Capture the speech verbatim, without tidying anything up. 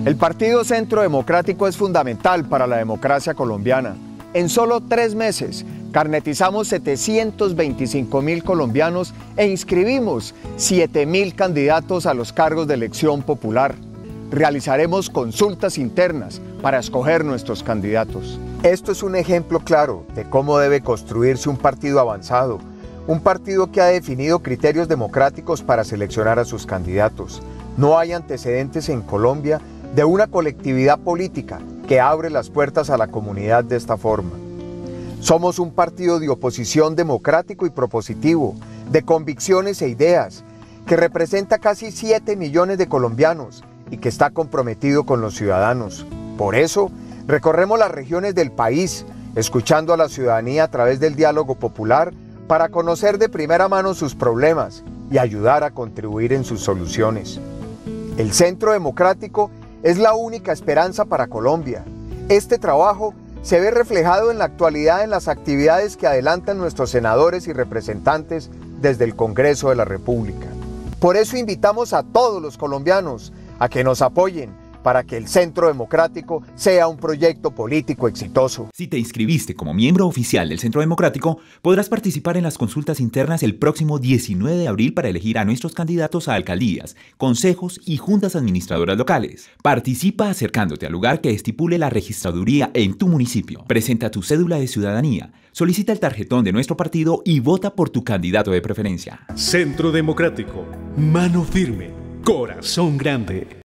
El Partido Centro Democrático es fundamental para la democracia colombiana. En solo tres meses, carnetizamos setecientos veinticinco mil colombianos e inscribimos siete mil candidatos a los cargos de elección popular. Realizaremos consultas internas para escoger nuestros candidatos. Esto es un ejemplo claro de cómo debe construirse un partido avanzado, un partido que ha definido criterios democráticos para seleccionar a sus candidatos. No hay antecedentes en Colombia de una colectividad política que abre las puertas a la comunidad de esta forma. Somos un partido de oposición democrático y propositivo, de convicciones e ideas, que representa casi siete millones de colombianos y que está comprometido con los ciudadanos. Por eso, recorremos las regiones del país, escuchando a la ciudadanía a través del diálogo popular para conocer de primera mano sus problemas y ayudar a contribuir en sus soluciones. El Centro Democrático es la única esperanza para Colombia. Este trabajo se ve reflejado en la actualidad en las actividades que adelantan nuestros senadores y representantes desde el Congreso de la República. Por eso invitamos a todos los colombianos a que nos apoyen para que el Centro Democrático sea un proyecto político exitoso. Si te inscribiste como miembro oficial del Centro Democrático, podrás participar en las consultas internas el próximo diecinueve de abril para elegir a nuestros candidatos a alcaldías, consejos y juntas administradoras locales. Participa acercándote al lugar que estipule la registraduría en tu municipio. Presenta tu cédula de ciudadanía, solicita el tarjetón de nuestro partido y vota por tu candidato de preferencia. Centro Democrático, mano firme, corazón grande.